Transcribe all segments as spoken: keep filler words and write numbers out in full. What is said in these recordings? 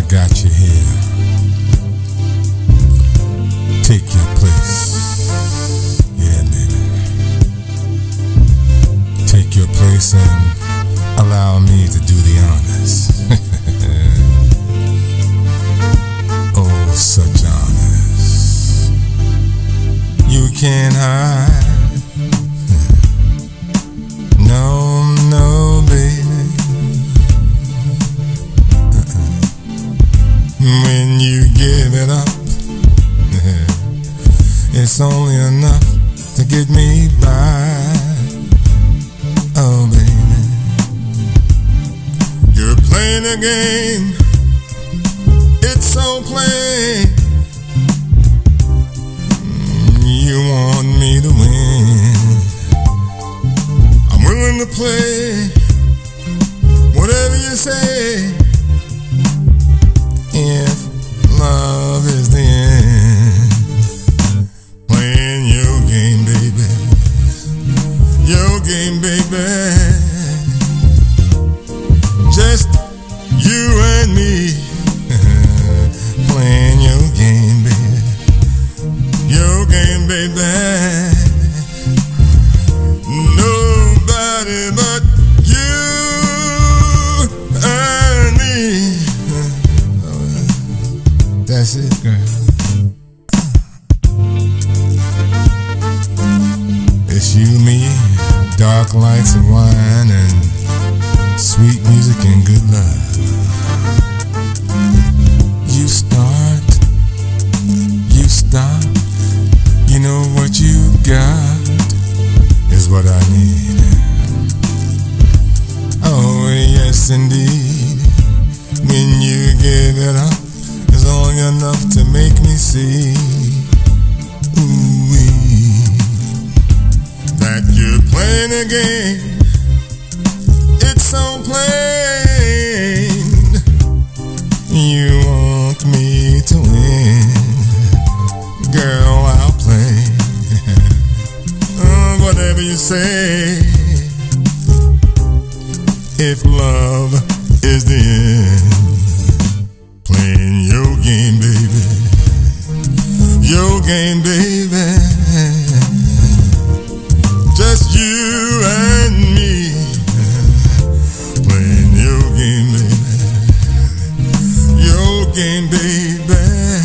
got you here. Take your place. Yeah, baby. Take your place and allow me to do the honors. Oh, such honors. You can't hide. No, no, baby. Uh-uh. When you give it up, it's only enough to get me by. Oh, baby, you're playing a game. It's so plain. You want me to win. I'm willing to play whatever you say. If love is the end, playing your game, baby. Your game, baby. Just you and me. Playing your game, baby. Your game, baby. Nobody but you and me. That's it, girl. It's you, me, dark lights and wine, and sweet music and good love. You start, you stop. You know what you got is what I need. Oh, yes, indeed. When you give it up, it's only enough to make me see. Ooh-wee, that you're playing a game. It's so plain. You want me to win. Girl, I'll play. Oh, whatever you say. If love is the end, playing your game, baby. Your game, baby. Just you and me. Playing your game, baby. Your game, baby.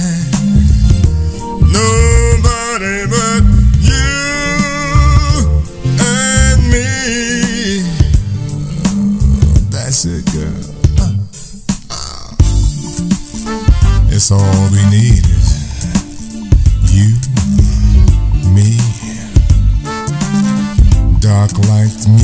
Nobody but you and me. That's it, girl. It's all we need is you, me, dark lights, music.